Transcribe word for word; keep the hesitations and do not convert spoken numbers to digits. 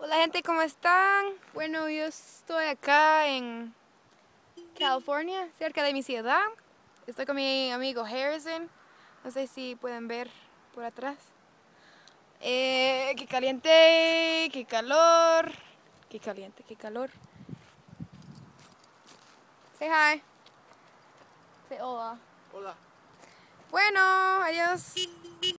Hola gente, ¿cómo están? Bueno, yo estoy acá en California, cerca de mi ciudad. Estoy con mi amigo Harrison. No sé si pueden ver por atrás. Eh, qué caliente, qué calor. Qué caliente, qué calor. Say hi. Say hola. Hola. Bueno, adiós.